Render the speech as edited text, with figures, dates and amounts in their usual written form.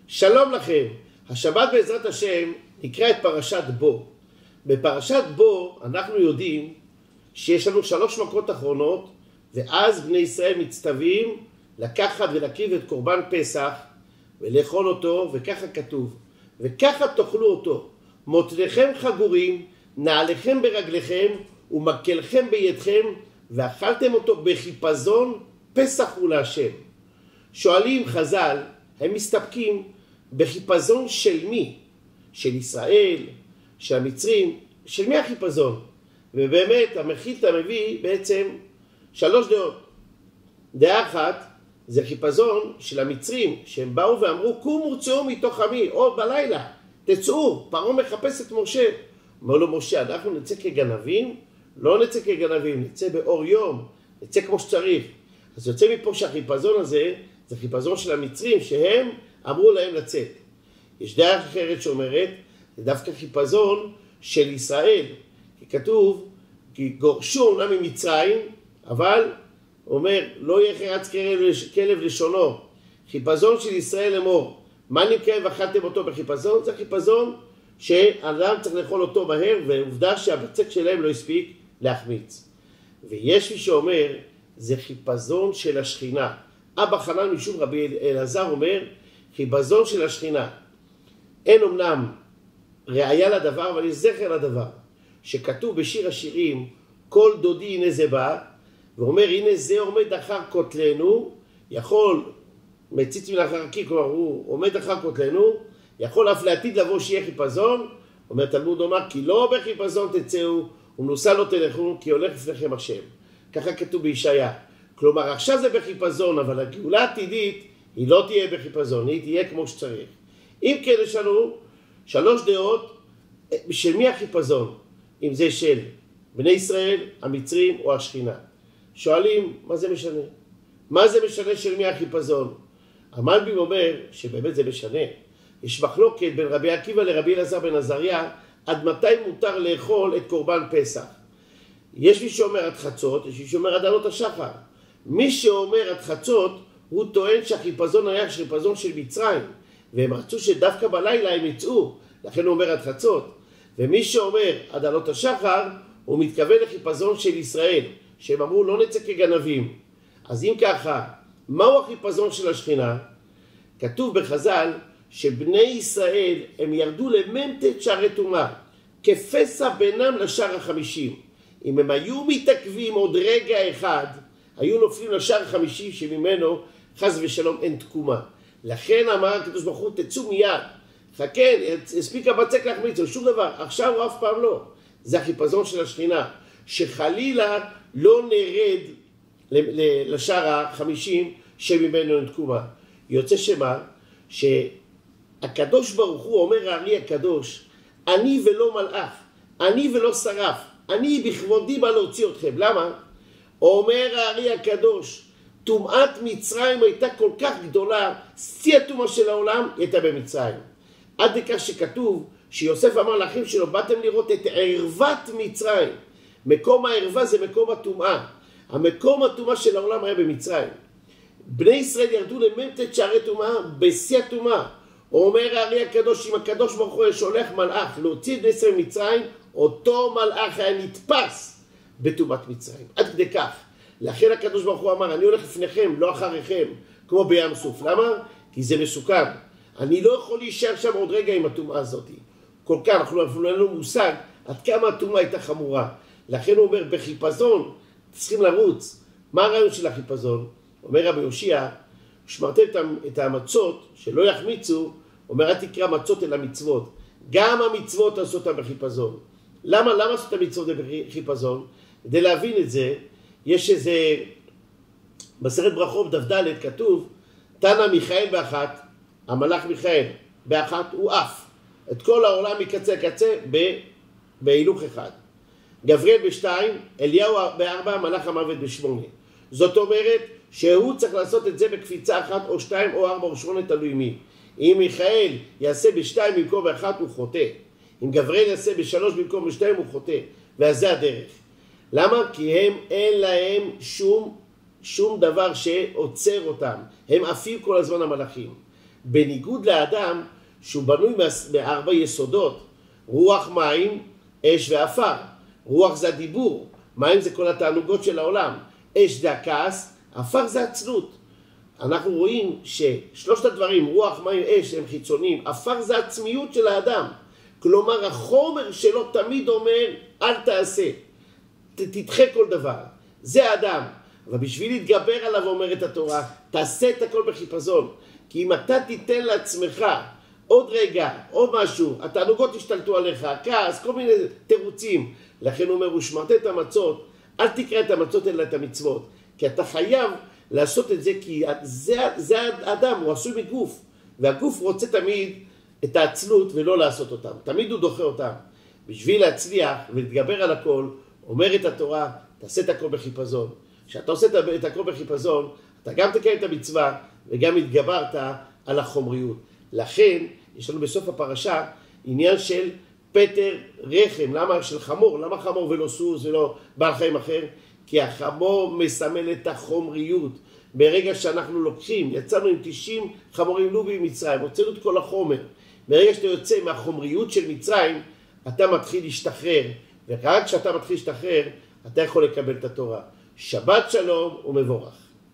שלום לכם. השבת בעזרת השם נקרא את פרשת בו. בפרשת בו אנחנו יודעים שיש לנו 3 מכות אחרונות, ואז בני ישראל מצטווים לקחת ולהקריב את קורבן פסח ולאכול אותו, וככה כתוב, וככה תאכלו אותו, מותניכם חגורים, נעליכם ברגליכם ומקלכם בידכם, ואכלתם אותו בחיפזון, פסח הוא להשם. שואלים חז"ל, הם מסתפקים בחיפזון של מי? של ישראל, של המצרים, של מי החיפזון? ובאמת המחילתא מביא בעצם 3 דעות. דעה אחת זה חיפזון של המצרים, שהם באו ואמרו קומו צאו מתוך עמי, עוד בלילה תצאו, פרעה מחפש את משה. אומר לו משה, אנחנו נצא כגנבים? לא נצא כגנבים, נצא באור יום, נצא כמו שצריך. אז יוצא מפה שהחיפזון הזה זה חיפזון של המצרים, שהם אמרו להם לצאת. יש דעה אחרת שאומרת, זה דווקא חיפזון של ישראל, כי כתוב, כי גורשו אומנם ממצרים, אבל אומר, לא יהיה חרץ כלב לשונו. חיפזון של ישראל לאמור, מה נמכר ואכלתם אותו בחיפזון? זה חיפזון שאדם צריך לאכול אותו מהר, ועובדה שהבצק שלהם לא הספיק להחמיץ. ויש מי שאומר, זה חיפזון של השכינה. אבא חנן משום רבי אלעזר אומר, חיפזון של השכינה. אין אמנם ראיה לדבר, אבל יש זכר לדבר. שכתוב בשיר השירים, כל דודי הנה זה בא, ואומר הנה זה עומד אחר כותלנו, יכול, מציץ מן אחר כי, כלומר הוא עומד אחר כותלנו, יכול אף לעתיד לבוא שיהיה חיפזון, אומר תלמוד אומר, כי לא בחיפזון תצאו, ומנוסה לא תלכו, כי הולך לפניכם השם. ככה כתוב בישעיה. כלומר עכשיו זה בחיפזון, אבל הגאולה העתידית היא לא תהיה בחיפזון, היא תהיה כמו שצריך. אם כן יש לנו 3 דעות של מי החיפזון, אם זה של בני ישראל, המצרים או השכינה. שואלים, מה זה משנה? מה זה משנה של מי החיפזון? המלבי"ם אומר שבאמת זה משנה. יש מחלוקת בין רבי עקיבא לרבי אלעזר בן עזריה, עד מתי מותר לאכול את קורבן פסח. יש מי שאומר עד חצות, יש מי שאומר עד עלות השחר. מי שאומר עד חצות, הוא טוען שהחיפזון היה חיפזון של מצרים, והם רצו שדווקא בלילה הם יצאו, לכן הוא אומר עד חצות. ומי שאומר עד עלות השחר, הוא מתכוון לחיפזון של ישראל, שהם אמרו לא נצא כגנבים. אז אם ככה, מהו החיפזון של השכינה? כתוב בחז"ל שבני ישראל הם ירדו למ"ט שערי טומאה, כפסע בינם לשער ה-50. אם הם היו מתעכבים עוד רגע אחד, היו נופלים לשער ה-50 שממנו חס ושלום אין תקומה. לכן אמר הקדוש ברוך הוא תצאו מיד, חכה, הספיק הבצק להחמיץ, שום דבר, עכשיו הוא אף פעם לא. זה החיפזון של השכינה, שחלילה לא נרד לשער ה-50 שממנו אין תקומה. יוצא שמה? שהקדוש ברוך הוא אומר הארי הקדוש, אני ולא מלאך, אני ולא שרף, אני בכבודי בא להוציא אתכם. למה? אומר הארי הקדוש, טומאת מצרים הייתה כל כך גדולה, שיא הטומאה של העולם הייתה במצרים. עד לכך שכתוב שיוסף אמר לאחים שלו, באתם לראות את ערוות מצרים. מקום הערווה זה מקום הטומאה. המקום הטומאה של העולם היה במצרים. בני ישראל ירדו למ"ט שערי טומאה בשיא הטומאה. אומר הארי הקדוש, אם הקדוש ברוך הוא שולח מלאך להוציא את בני ישראל ממצרים, אותו מלאך היה נתפס בטומאת מצרים. עד כדי כך. לכן הקדוש ברוך הוא אמר, אני הולך לפניכם, לא אחריכם, כמו בים סוף. למה? כי זה מסוכן. אני לא יכול להישאר שם עוד רגע עם הטומאה הזאת. כל כך, אנחנו אין לנו מושג עד כמה הטומאה הייתה חמורה. לכן הוא אומר, בחיפזון צריכים לרוץ. מה הרעיון של החיפזון? אומר רבי יהושע, שמרתם את המצות שלא יחמיצו, אומר, אל תקרא מצות אלא מצוות. גם המצוות עשו אותם בחיפזון. למה עשו את המצוות בחיפזון? כדי להבין את זה, יש איזה, בסרט ברכות דף ד' כתוב, תנא מיכאל באחת, המלאך מיכאל באחת הוא אף. את כל העולם מקצה לקצה בהילוך אחד. גבריאל ב2, אליהו ב4, מלאך המוות ב8. זאת אומרת שהוא צריך לעשות את זה בקפיצה 1 או 2 או 4 או 8 תלוי מי. אם מיכאל יעשה ב2 במקום ב1 הוא חוטא. אם גבריאל יעשה ב3 במקום ב2 הוא חוטא. ואז זה הדרך. למה? כי הם אין להם שום דבר שעוצר אותם. הם עפים כל הזמן המלאכים. בניגוד לאדם שהוא בנוי מארבע יסודות, רוח, מים, אש ועפר. רוח זה הדיבור, מים זה כל התענוגות של העולם, אש זה הכעס, עפר זה עצלות. אנחנו רואים ששלושת הדברים, רוח, מים, אש, הם חיצוניים, עפר זה עצמיות של האדם. כלומר, החומר שלו תמיד אומר, אל תעשה, תדחה כל דבר. זה האדם. אבל בשביל להתגבר עליו אומרת התורה, תעשה את הכל בחיפזון. כי אם אתה תיתן לעצמך עוד רגע, עוד משהו, התענוגות ישתלטו עליך, כעס, כל מיני תירוצים. לכן הוא אומר, ושמרת את המצות, אל תקרא את המצות אלא את המצוות. כי אתה חייב לעשות את זה, כי זה האדם, הוא עשוי מגוף. והגוף רוצה תמיד את העצלות ולא לעשות אותם. תמיד הוא דוחה אותם. בשביל להצליח ולהתגבר על הכל, אומרת התורה, תעשה את הכל בחיפזון. כשאתה עושה את הכל בחיפזון, אתה גם תקיים את המצווה וגם התגברת על החומריות. לכן, יש לנו בסוף הפרשה עניין של פטר רחם. למה של חמור? למה חמור ולא סוס ולא בעל חיים אחר? כי החמור מסמל את החומריות. ברגע שאנחנו לוקחים, יצאנו עם 90 חמורים לובי ממצרים, הוצאנו את כל החומר. ברגע שאתה יוצא מהחומריות של מצרים, אתה מתחיל להשתחרר. ורק כשאתה מתחיל להשתחרר, אתה יכול לקבל את התורה. שבת שלום ומבורך.